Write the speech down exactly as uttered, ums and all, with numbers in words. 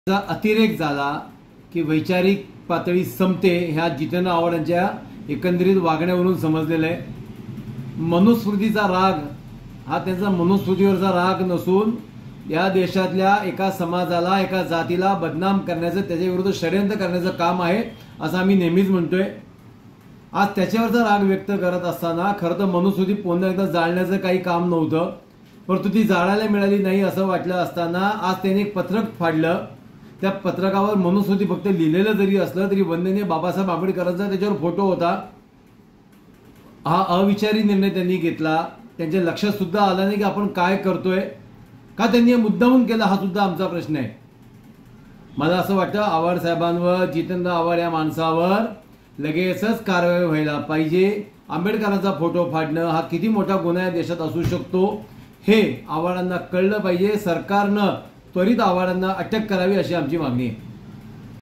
अतिरेक झाला की वैचारिक पातळी संपते ह्या जितेंद्र आव्हाडांच्या एकंदरीत वागण्यावरून समजलेलं आहे। मनुस्मृतीचा राग हा त्यांचा मनुस्मृतीवरचा राग नसून या देशातल्या एका समाजाला एका जातीला बदनाम करण्याचं त्याच्याविरुद्ध षडयंत्र करण्याचं काम आहे असं आम्ही नेहमीच म्हणतोय। आज त्याच्यावरचा राग व्यक्त करत असताना खरं तर मनुस्मृती पुन्हा एकदा जाळण्याचं काही काम नव्हतं, परंतु ती जाळायला मिळाली नाही असं वाटलं असताना आज त्यांनी एक पत्रक फाडलं। त्या पत्रकावर मनुस्मृती फक्त लिहिलेलं जरी असलं तरी वंदनीय बाबासाहेब आंबेडकरांचा त्याच्यावर फोटो होता। हा अविचारी निर्णय त्यांनी घेतला, त्यांच्या लक्षात सुद्धा आला नाही की आपण काय करतोय, का त्यांनी मुद्दामून केला हा सुद्धा आमचा प्रश्न आहे। मला असं वाटतं आव्हाड साहेबांवर, जितेंद्र आव्हाड या माणसावर लगेचच कारवाई व्हायला पाहिजे। आंबेडकरांचा फोटो फाडणं हा किती मोठा गुन्हा या देशात असू शकतो हे आव्हाडांना कळलं पाहिजे। सरकारनं त्वरित आव्हाडांना अटक करावी अशी आमची मागणी आहे।